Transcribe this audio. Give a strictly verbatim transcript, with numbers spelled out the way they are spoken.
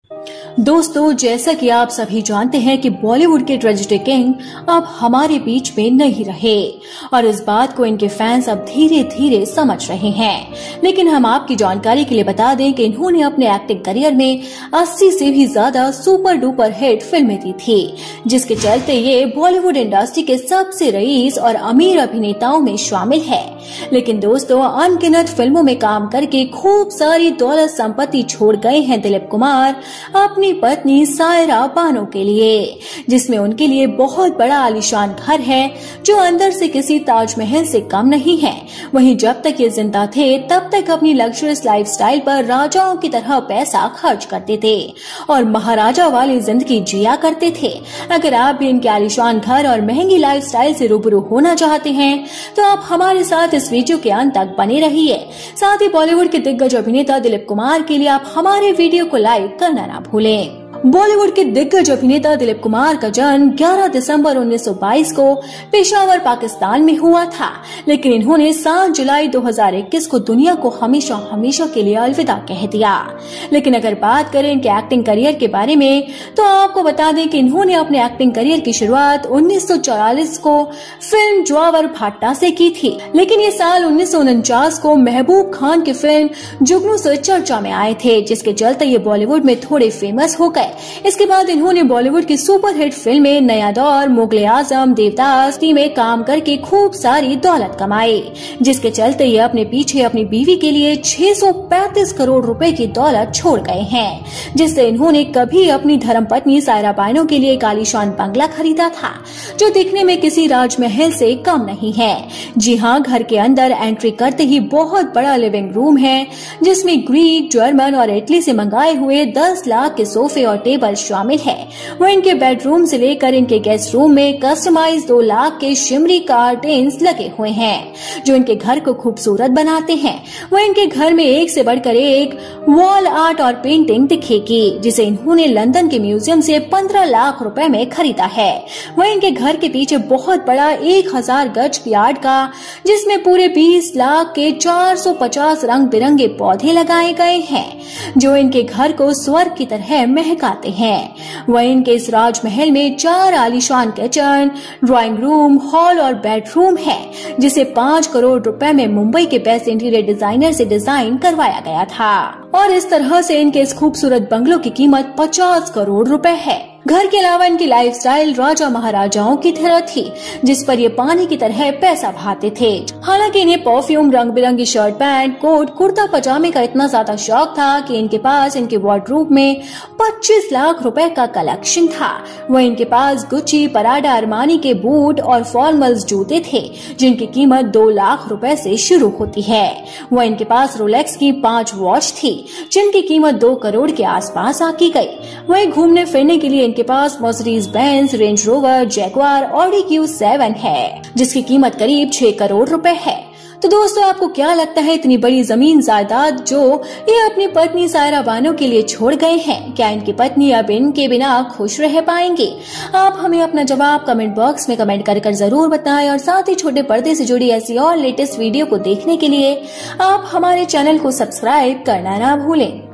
दोस्तों, जैसा कि आप सभी जानते हैं कि बॉलीवुड के ट्रेजेडी किंग अब हमारे बीच में नहीं रहे और इस बात को इनके फैंस अब धीरे धीरे समझ रहे हैं। लेकिन हम आपकी जानकारी के लिए बता दें कि इन्होंने अपने एक्टिंग करियर में अस्सी से भी ज्यादा सुपर डुपर हिट फिल्में दी थी, जिसके चलते ये बॉलीवुड इंडस्ट्री के सबसे रईस और अमीर अभिनेताओं में शामिल है। लेकिन दोस्तों, अनगिनत फिल्मों में काम करके खूब सारी दौलत संपत्ति छोड़ गए हैं दिलीप कुमार अपनी पत्नी सायरा बानो के लिए, जिसमें उनके लिए बहुत बड़ा आलीशान घर है जो अंदर से किसी ताजमहल से कम नहीं है। वहीं जब तक ये जिंदा थे तब तक अपनी लग्जरियस लाइफस्टाइल पर राजाओं की तरह पैसा खर्च करते थे और महाराजा वाली जिंदगी जिया करते थे। अगर आप भी इनके आलीशान घर और महंगी लाइफस्टाइल से रूबरू होना चाहते हैं तो आप हमारे साथ इस वीडियो के अंत तक बने रहिए। साथ ही बॉलीवुड के दिग्गज अभिनेता दिलीप कुमार के लिए आप हमारे वीडियो को लाइक करना ना भूलें। बॉलीवुड के दिग्गज अभिनेता दिलीप कुमार का जन्म ग्यारह दिसंबर उन्नीस सौ बाईस को पेशावर पाकिस्तान में हुआ था, लेकिन इन्होंने सात जुलाई दो हज़ार इक्कीस को दुनिया को हमेशा हमेशा के लिए अलविदा कह दिया। लेकिन अगर बात करें इनके एक्टिंग करियर के बारे में तो आपको बता दें कि इन्होंने अपने एक्टिंग करियर की शुरुआत उन्नीस सौ चौवालीस को फिल्म ज्वावर भाट्टा से की थी, लेकिन ये साल उन्नीस सौ उनचास को महबूब खान की फिल्म जुगनू से चर्चा में आए थे, जिसके चलते ये बॉलीवुड में थोड़े फेमस हो गए। इसके बाद इन्होंने बॉलीवुड की सुपरहिट फिल्में नया दौर, मुगले आजम, देवदास में काम करके खूब सारी दौलत कमाई, जिसके चलते ये अपने पीछे अपनी बीवी के लिए छह सौ पैंतीस करोड़ रुपए की दौलत छोड़ गए हैं, जिससे इन्होंने कभी अपनी धर्मपत्नी सायरा बानो के लिए एक आलीशान बंगला खरीदा था जो दिखने में किसी राजमहल से कम नहीं है। जी हाँ, घर के अंदर एंट्री करते ही बहुत बड़ा लिविंग रूम है जिसमें ग्रीक, जर्मन और इटली से मंगाए हुए दस लाख के सोफे और टेबल शामिल है। वह इनके बेडरूम से लेकर इनके गेस्ट रूम में कस्टमाइज दो लाख के शिमरी कर्टेन्स लगे हुए हैं जो इनके घर को खूबसूरत बनाते हैं। वह इनके घर में एक से बढ़कर एक वॉल आर्ट और पेंटिंग दिखेगी जिसे इन्होंने लंदन के म्यूजियम से पंद्रह लाख रुपए में खरीदा है। वह इनके घर के पीछे बहुत बड़ा एक हजार गज यार्ड का जिसमें पूरे बीस लाख के चार सौ पचास रंग बिरंगे पौधे लगाए गए हैं जो इनके घर को स्वर्ग की तरह महकाते हैं। वह इनके इस राजमहल में चार आलीशान किचन, ड्राइंग रूम, हॉल और बेडरूम है जिसे पाँच करोड़ रुपए में मुंबई के बेस्ट इंटीरियर डिजाइनर से डिजाइन करवाया गया था और इस तरह से इनके इस खूबसूरत बंगलों की कीमत पचास करोड़ रुपए है। घर के अलावा इनकी लाइफस्टाइल राजा महाराजाओं की तरह थी जिस पर ये पानी की तरह पैसा बहाते थे। हालांकि इन्हें परफ्यूम, रंग बिरंगी शर्ट, पैंट, कोट, कुर्ता पजामे का इतना ज्यादा शौक था कि इनके पास इनके वार्डरोब में पच्चीस लाख रुपए का कलेक्शन था। वह इनके पास गुच्ची, पराडा, अरमानी के बूट और फॉर्मल्स जूते थे जिनकी कीमत दो लाख रुपए से शुरू होती है। वह इनके पास रोलेक्स की पांच वॉच थी जिनकी कीमत दो करोड़ के आसपास आकी गई। वही घूमने फिरने के लिए इनके पास Mercedes Benz, Range Rover, Jaguar, Audi Q seven है जिसकी कीमत करीब छह करोड़ रुपए है। तो दोस्तों, आपको क्या लगता है इतनी बड़ी जमीन जायदाद जो ये अपनी पत्नी सायरा बानो के लिए छोड़ गए हैं, क्या इनकी पत्नी अब इनके बिना खुश रह पाएंगे? आप हमें अपना जवाब कमेंट बॉक्स में कमेंट कर कर जरूर बताएं और साथ ही छोटे पर्दे से जुड़ी ऐसी और लेटेस्ट वीडियो को देखने के लिए आप हमारे चैनल को सब्सक्राइब करना ना भूलें।